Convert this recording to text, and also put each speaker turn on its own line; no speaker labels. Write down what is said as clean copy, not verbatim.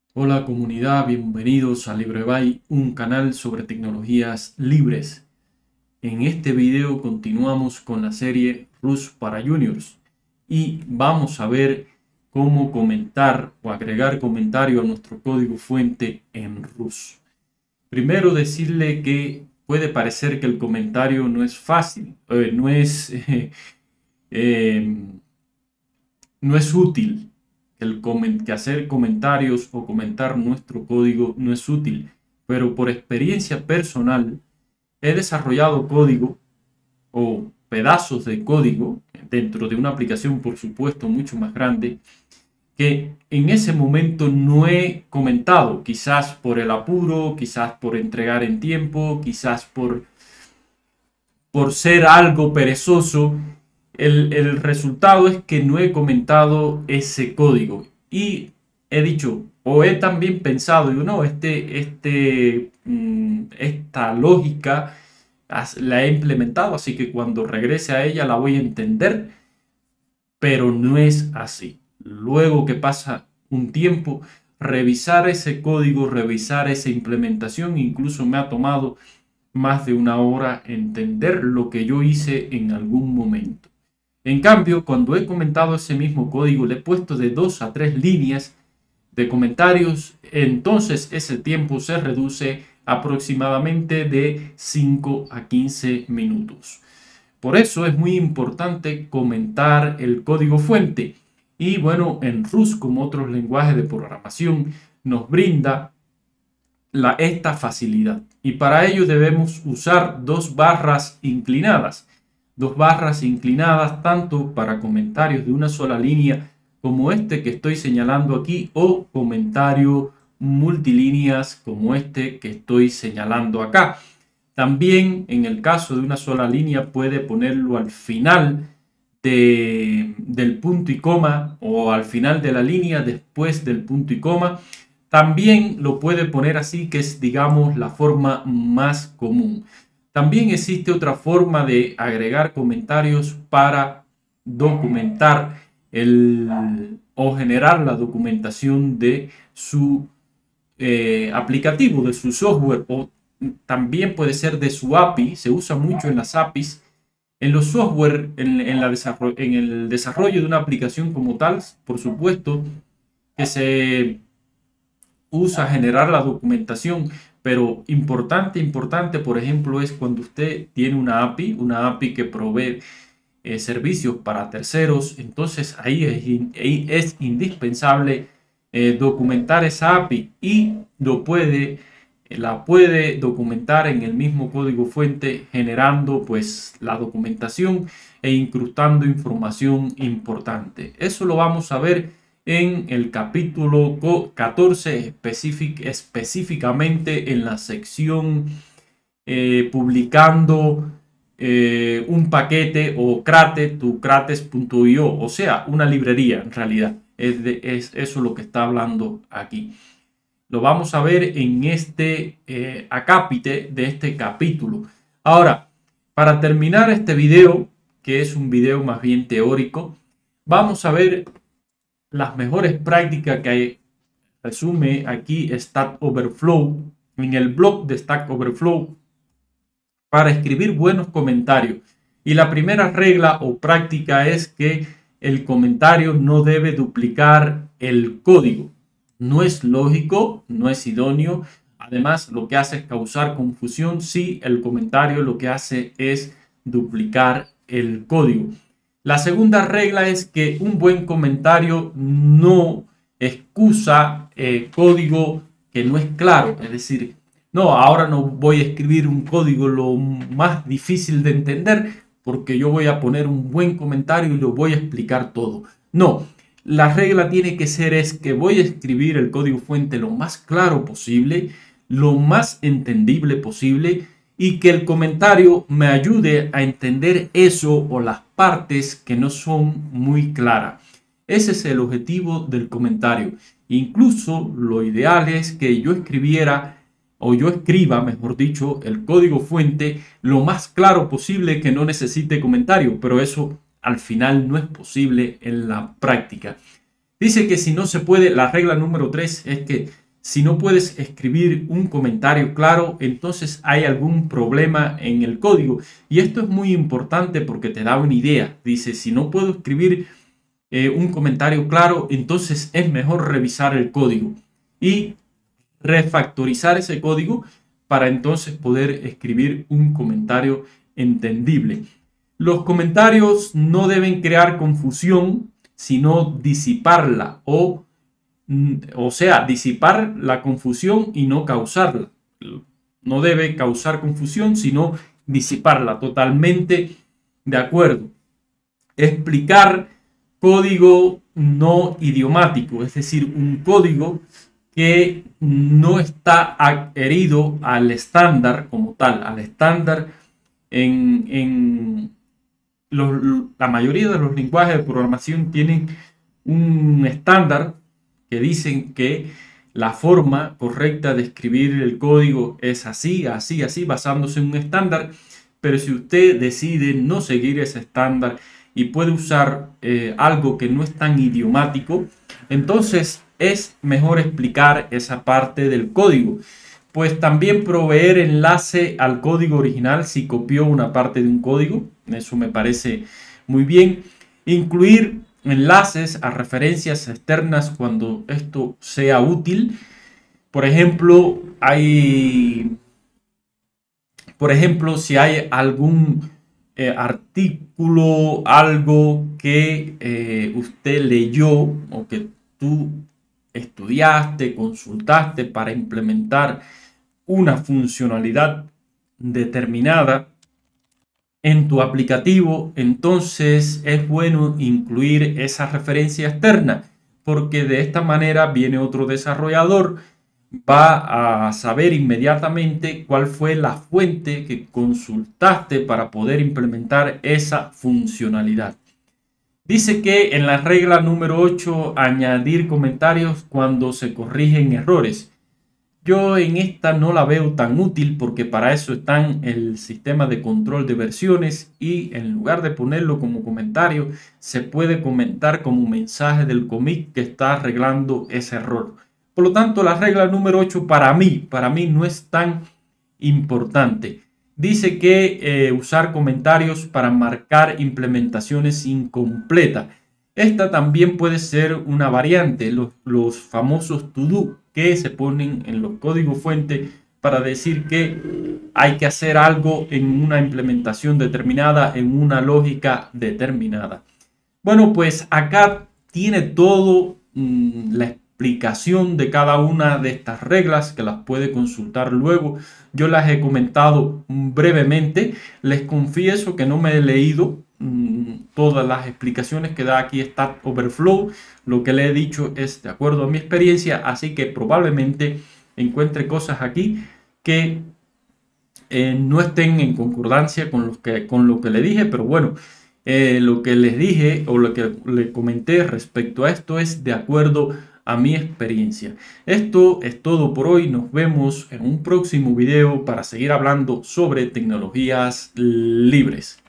Hola comunidad, bienvenidos a LibreBay, un canal sobre tecnologías libres. En este video continuamos con la serie Rust para Juniors y vamos a ver cómo comentar o agregar comentario a nuestro código fuente en Rust. Primero decirle que puede parecer que el comentario no es fácil, eh, no es útil. Que hacer comentarios o comentar nuestro código no es útil, pero por experiencia personal he desarrollado código o pedazos de código dentro de una aplicación, por supuesto, mucho más grande, que en ese momento no he comentado, quizás por el apuro, quizás por entregar en tiempo, quizás por ser algo perezoso. El resultado es que no he comentado ese código y he dicho, o he también pensado, digo, no, esta lógica la he implementado, así que cuando regrese a ella la voy a entender, pero no es así. Luego que pasa un tiempo, revisar ese código, revisar esa implementación, incluso me ha tomado más de una hora entender lo que yo hice en algún momento. En cambio, cuando he comentado ese mismo código, le he puesto de 2 a 3 líneas de comentarios, entonces ese tiempo se reduce aproximadamente de 5 a 15 minutos. Por eso es muy importante comentar el código fuente. Y bueno, en Rust, como otros lenguajes de programación, nos brinda esta facilidad. Y para ello debemos usar dos barras inclinadas. Dos barras inclinadas tanto para comentarios de una sola línea como este que estoy señalando aquí, o comentario multilíneas como este que estoy señalando acá. También en el caso de una sola línea puede ponerlo al final del punto y coma, o al final de la línea después del punto y coma. También lo puede poner así, que es, digamos, la forma más común. También existe otra forma de agregar comentarios para documentar o generar la documentación de su aplicativo, de su software, o también puede ser de su API. Se usa mucho en las APIs, en los software, en el desarrollo de una aplicación como tal, por supuesto, que se usa generar la documentación, pero importante, por ejemplo, es cuando usted tiene una API que provee servicios para terceros. Entonces ahí es indispensable documentar esa API, y la puede documentar en el mismo código fuente, generando pues la documentación e incrustando información importante. Eso lo vamos a ver en el capítulo 14, específicamente en la sección publicando un paquete o krates.io, o sea, una librería en realidad. Es eso lo que está hablando aquí. Lo vamos a ver en este acápite de este capítulo. Ahora, para terminar este video, que es un video más bien teórico, vamos a ver las mejores prácticas que resume aquí Stack Overflow, en el blog de Stack Overflow, para escribir buenos comentarios. Y la primera regla o práctica es que el comentario no debe duplicar el código. No es lógico, no es idóneo. Además, lo que hace es causar confusión si el comentario lo que hace es duplicar el código. La segunda regla es que un buen comentario no excusa código que no es claro. Es decir, no, ahora no voy a escribir un código lo más difícil de entender porque yo voy a poner un buen comentario y lo voy a explicar todo. No, la regla tiene que ser es que voy a escribir el código fuente lo más claro posible, lo más entendible posible, y que el comentario me ayude a entender eso o las partes que no son muy claras. Ese es el objetivo del comentario. Incluso lo ideal es que yo escriba, mejor dicho, el código fuente lo más claro posible, que no necesite comentario, pero eso al final no es posible en la práctica. Dice que si no se puede, la regla número 3 es que si no puedes escribir un comentario claro, entonces hay algún problema en el código. Y esto es muy importante porque te da una idea. Dice, si no puedo escribir un comentario claro, entonces es mejor revisar el código y refactorizar ese código para entonces poder escribir un comentario entendible. Los comentarios no deben crear confusión, sino disiparla o sea, disipar la confusión y no causarla. No debe causar confusión, sino disiparla. Totalmente de acuerdo. Explicar código no idiomático, es decir, un código que no está adherido al estándar como tal, al estándar en la mayoría de los lenguajes de programación tienen un estándar que dicen que la forma correcta de escribir el código es así, así, así, basándose en un estándar. Pero si usted decide no seguir ese estándar y puede usar algo que no es tan idiomático, entonces es mejor explicar esa parte del código. Pues también proveer enlace al código original si copió una parte de un código. Eso me parece muy bien. Incluir enlaces a referencias externas cuando esto sea útil. Por ejemplo, si hay algún artículo, algo que usted leyó o que tú estudiaste, consultaste para implementar una funcionalidad determinada en tu aplicativo, entonces es bueno incluir esa referencia externa, porque de esta manera viene otro desarrollador, va a saber inmediatamente cuál fue la fuente que consultaste para poder implementar esa funcionalidad. Dice que en la regla número 8, añadir comentarios cuando se corrigen errores. Yo en esta no la veo tan útil porque para eso están el sistema de control de versiones y en lugar de ponerlo como comentario, se puede comentar como mensaje del commit que está arreglando ese error. Por lo tanto, la regla número 8 para mí no es tan importante. Dice que usar comentarios para marcar implementaciones incompletas. Esta también puede ser una variante, los famosos to-do que se ponen en los códigos fuente para decir que hay que hacer algo en una implementación determinada, en una lógica determinada. Bueno, pues acá tiene todo la explicación de cada una de estas reglas que las puede consultar luego. Yo las he comentado brevemente. Les confieso que no me he leído todas las explicaciones que da aquí Stack Overflow. Lo que le he dicho es de acuerdo a mi experiencia, así que probablemente encuentre cosas aquí que no estén en concordancia con lo que le dije, pero bueno, lo que les dije o lo que le comenté respecto a esto es de acuerdo a mi experiencia. Esto es todo por hoy. Nos vemos en un próximo video para seguir hablando sobre tecnologías libres.